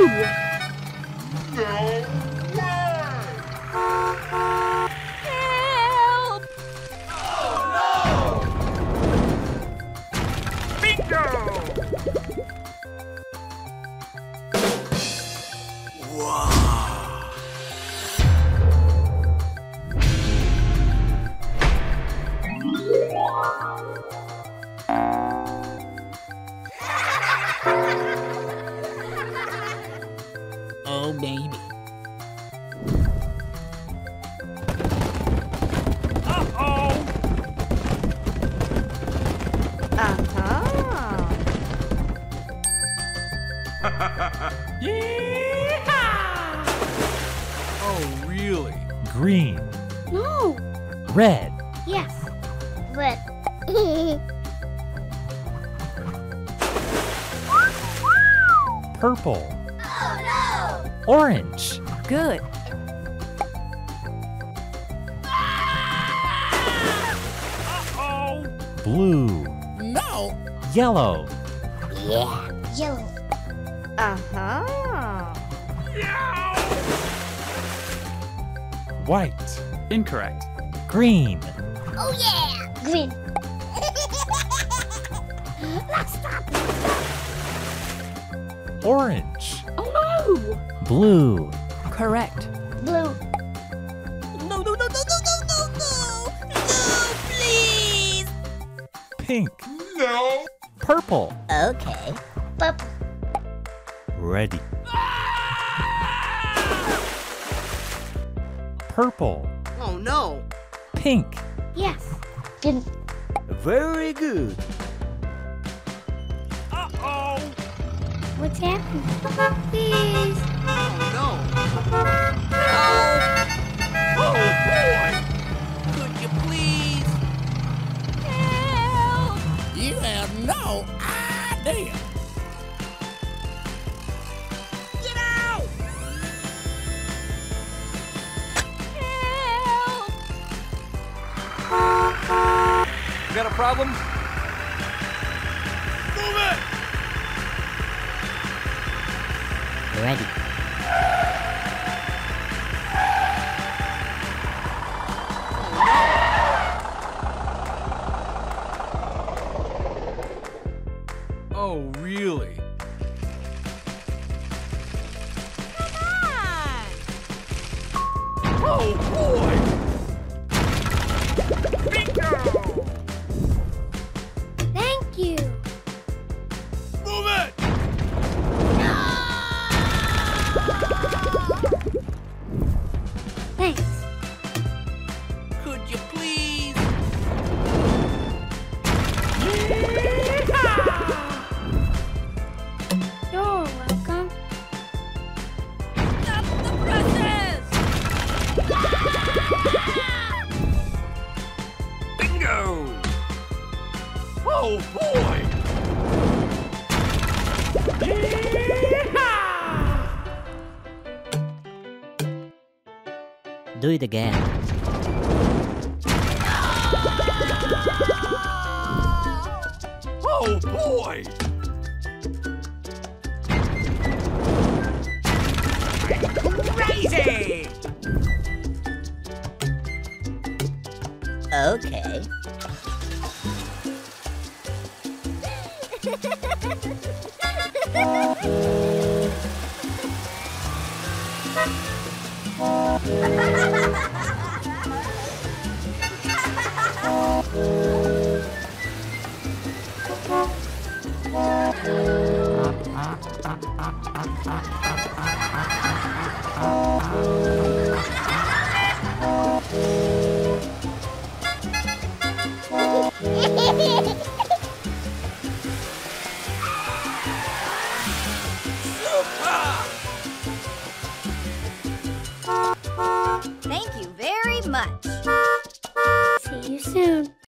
No way! Help! Oh no! Bingo! Wow! Oh, baby. Uh-oh! Yeehaw! Oh, really? Green. No. Red. Yes. Red. Purple. Oh no! Orange. Good. Uh-oh! Blue. No! Yellow. Yeah. Yellow. Yow! White. Incorrect. Green. Oh yeah. Green. Let's stop. Orange. Oh no! Blue. Correct. Blue. No, no, no, no, no, no, no, no! No, please! Pink. No! Purple. Okay. Purple. Ready. Purple. Oh, no! Pink. Yes. Green. Very good. Uh-oh! What's happening? Please. Oh, no! Oh, boy! Could you please? Help! You have no idea! Get out! Help! Got a problem? Move it! Ready. Oh, really? Come on! Oh, boy! Bingo! Thank you. Move it! Thanks. Could you please? You're welcome. Stop the presses! Bingo! Oh, boy! Do it again. Oh, boy! Crazy! Okay. Thank you very much. See you soon.